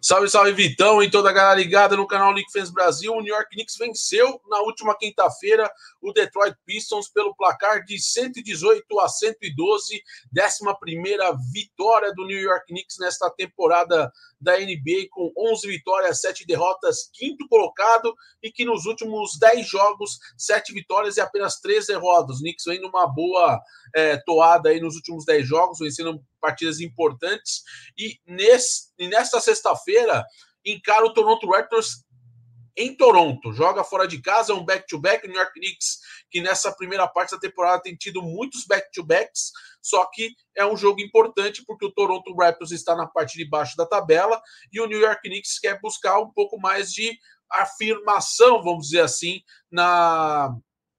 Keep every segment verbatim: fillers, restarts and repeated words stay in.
Salve, salve, Vitão e toda a galera ligada no canal Knicks Fans Brasil. O New York Knicks venceu na última quinta-feira o Detroit Pistons pelo placar de cento e dezoito a cento e doze, décima primeira vitória do New York Knicks nesta temporada da N B A, com onze vitórias, sete derrotas, quinto colocado, e que nos últimos dez jogos, sete vitórias e apenas três derrotas. O Knicks vem numa boa é, toada aí nos últimos dez jogos, vencendo partidas importantes, e, nesse, e nesta sexta-feira encara o Toronto Raptors em Toronto, joga fora de casa, é um back-to-back. O New York Knicks, que nessa primeira parte da temporada tem tido muitos back-to-backs, só que é um jogo importante porque o Toronto Raptors está na parte de baixo da tabela e o New York Knicks quer buscar um pouco mais de afirmação, vamos dizer assim, na...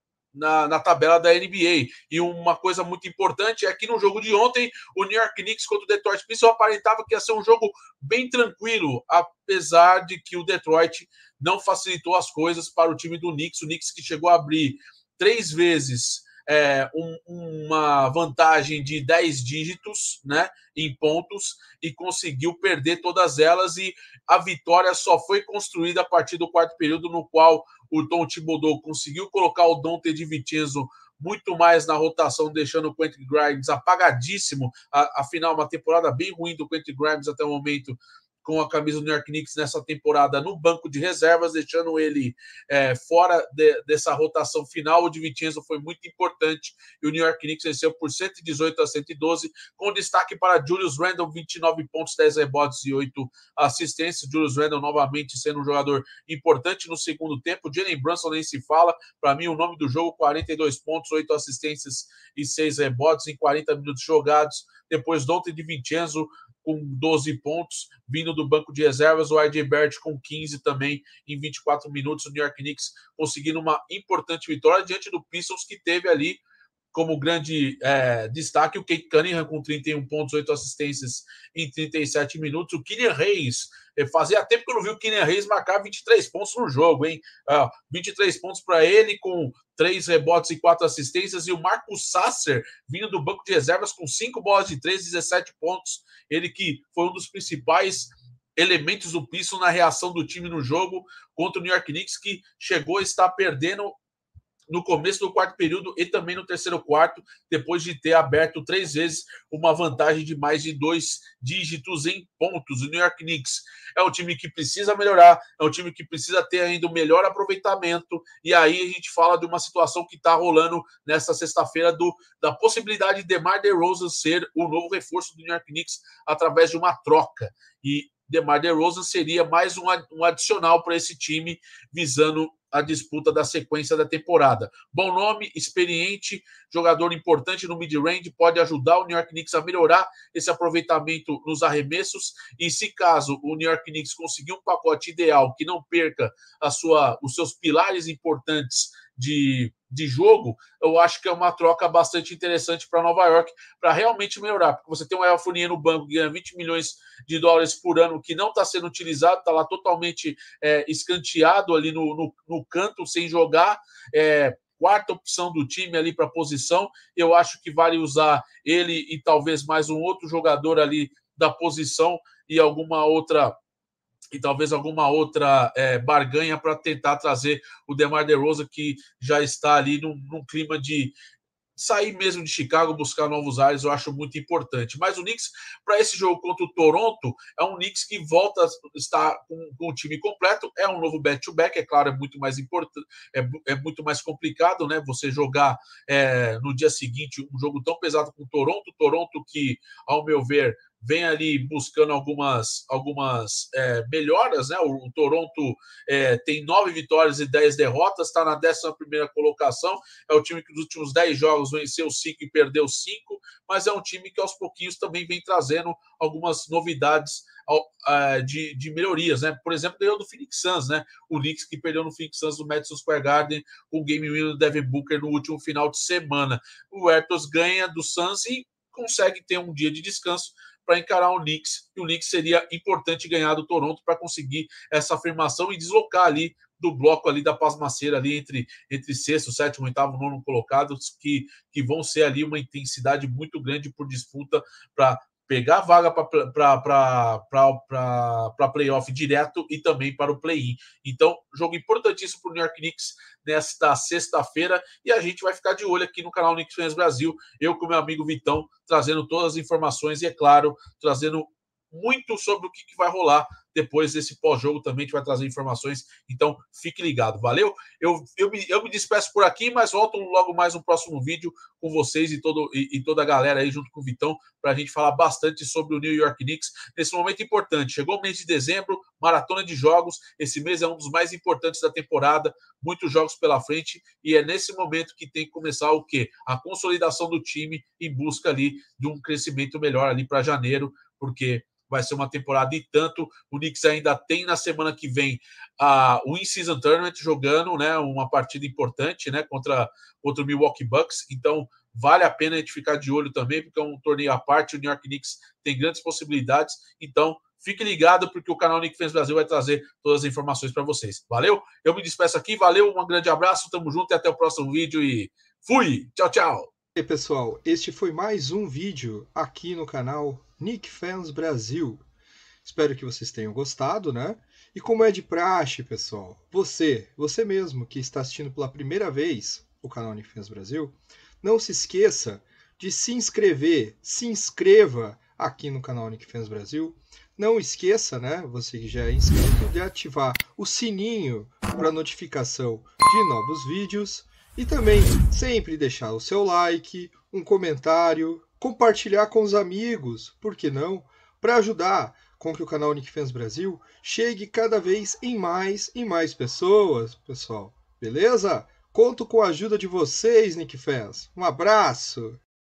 Na, na tabela da N B A. E uma coisa muito importante é que no jogo de ontem, o New York Knicks contra o Detroit Pistons aparentava que ia ser um jogo bem tranquilo, apesar de que o Detroit não facilitou as coisas para o time do Knicks. O Knicks, que chegou a abrir três vezes é, um, uma vantagem de dez dígitos, né, em pontos, e conseguiu perder todas elas, e a vitória só foi construída a partir do quarto período, no qual o Tom Thibodeau conseguiu colocar o Donte DiVincenzo muito mais na rotação, deixando o Quentin Grimes apagadíssimo. Afinal, uma temporada bem ruim do Quentin Grimes até o momento, com a camisa do New York Knicks nessa temporada no banco de reservas, deixando ele é, fora de, dessa rotação final. O DiVincenzo foi muito importante e o New York Knicks venceu por cento e dezoito a cento e doze, com destaque para Julius Randle, vinte e nove pontos, dez rebotes e oito assistências. Julius Randle novamente sendo um jogador importante no segundo tempo. Jalen Brunson nem se fala, para mim o nome do jogo: quarenta e dois pontos, oito assistências e seis rebotes em quarenta minutos jogados. Depois Donte DiVincenzo com doze pontos, vindo do banco de reservas. O R J Barrett com quinze também em vinte e quatro minutos. O New York Knicks conseguindo uma importante vitória diante do Pistons, que teve ali como grande é, destaque o Cade Cunningham com trinta e um pontos, oito assistências em trinta e sete minutos. O Killian Hayes, fazia tempo que eu não vi o Killian Hayes marcar vinte e três pontos no jogo, hein? Ah, vinte e três pontos para ele, com três rebotes e quatro assistências. E o Marcus Sasser, vindo do banco de reservas, com cinco bolas de três, dezessete pontos. Ele que foi um dos principais elementos do Pistons na reação do time no jogo contra o New York Knicks, que chegou a estar perdendo no começo do quarto período e também no terceiro quarto, depois de ter aberto três vezes uma vantagem de mais de dois dígitos em pontos. O New York Knicks é um time que precisa melhorar, é um time que precisa ter ainda um melhor aproveitamento, e aí a gente fala de uma situação que está rolando nesta sexta-feira, do, da possibilidade de DeMar DeRozan ser o novo reforço do New York Knicks através de uma troca. E DeMar DeRozan seria mais um, um adicional para esse time, visando a disputa da sequência da temporada. Bom nome, experiente, jogador importante no mid-range, pode ajudar o New York Knicks a melhorar esse aproveitamento nos arremessos, e se caso o New York Knicks conseguir um pacote ideal que não perca a sua, os seus pilares importantes de, de jogo, eu acho que é uma troca bastante interessante para Nova York, para realmente melhorar, porque você tem um El Fournier no banco que ganha vinte milhões de dólares por ano, que não está sendo utilizado, está lá totalmente é, escanteado ali no, no, no canto, sem jogar, é, quarta opção do time ali para a posição. Eu acho que vale usar ele e talvez mais um outro jogador ali da posição, e alguma outra e talvez alguma outra é, barganha para tentar trazer o DeMar DeRozan, que já está ali num, num clima de sair mesmo de Chicago, buscar novos ares. Eu acho muito importante. Mas o Knicks, para esse jogo contra o Toronto, é um Knicks que volta a estar com, com o time completo. É um novo back-to-back, é claro, é muito mais importante, é, é muito mais complicado, né? Você jogar é, no dia seguinte um jogo tão pesado com o Toronto, Toronto que, ao meu ver, vem ali buscando algumas, algumas é, melhoras, né? O, o Toronto é, tem nove vitórias e dez derrotas, está na décima primeira colocação. É o time que nos últimos dez jogos venceu cinco e perdeu cinco, mas é um time que aos pouquinhos também vem trazendo algumas novidades de, de melhorias, né? Por exemplo, ganhou do Phoenix Suns, né? O Knicks, que perdeu no Phoenix Suns do Madison Square Garden com o game winner do Devin Booker no último final de semana. O Raptors ganha do Suns e consegue ter um dia de descanso para encarar o Knicks, e o Knicks seria importante ganhar do Toronto para conseguir essa afirmação e deslocar ali do bloco ali da pasmaceira ali entre, entre sexto, sétimo, oitavo, nono colocados, que, que vão ser ali uma intensidade muito grande por disputa para pegar a vaga para playoff direto e também para o play-in. Então, jogo importantíssimo para o New York Knicks nesta sexta-feira, e a gente vai ficar de olho aqui no canal Knicks Fans Brasil, eu com meu amigo Vitão, trazendo todas as informações e, é claro, trazendo muito sobre o que, que vai rolar depois desse pós-jogo também, a gente vai trazer informações, então fique ligado, valeu? Eu, eu, me, eu me despeço por aqui, mas volto logo mais no próximo vídeo com vocês e, todo, e, e toda a galera aí junto com o Vitão, para a gente falar bastante sobre o New York Knicks, nesse momento importante. Chegou o mês de dezembro, maratona de jogos, esse mês é um dos mais importantes da temporada, muitos jogos pela frente, e é nesse momento que tem que começar o quê? A consolidação do time em busca ali de um crescimento melhor ali para janeiro, porque vai ser uma temporada e tanto. O Knicks ainda tem na semana que vem uh, o In-Season Tournament jogando, né, uma partida importante, né, contra, contra o Milwaukee Bucks. Então, vale a pena a gente ficar de olho também, porque é um torneio à parte. O New York Knicks tem grandes possibilidades. Então, fique ligado, porque o canal Knicks Fans Brasil vai trazer todas as informações para vocês. Valeu? Eu me despeço aqui. Valeu, um grande abraço. Tamo junto e até o próximo vídeo. E fui! Tchau, tchau! E aí, pessoal, este foi mais um vídeo aqui no canal Knicks Fans Brasil. Espero que vocês tenham gostado, né? E como é de praxe, pessoal, você, você mesmo que está assistindo pela primeira vez o canal Knicks Fans Brasil, não se esqueça de se inscrever, se inscreva aqui no canal Knicks Fans Brasil. Não esqueça, né, você que já é inscrito, de ativar o sininho para notificação de novos vídeos. E também sempre deixar o seu like, um comentário, compartilhar com os amigos, por que não? Para ajudar com que o canal Knicks Fans Brasil chegue cada vez em mais e mais pessoas, pessoal. Beleza? Conto com a ajuda de vocês, Knicks Fans. Um abraço!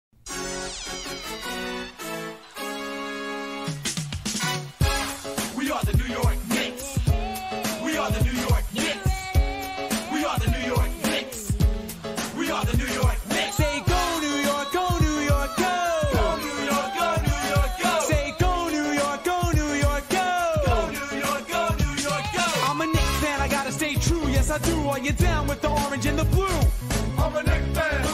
We are the New York Knicks. We are the New York Knicks. We are the New York Knicks. We are the New York Knicks. Say go New York, go New York, go. Go New York, go New York, go. Say go New York, go New York, go. Go New York, go New York, go. I'm a Knicks fan, I gotta stay true, yes I do. Are you down with the orange and the blue? I'm a Knicks fan.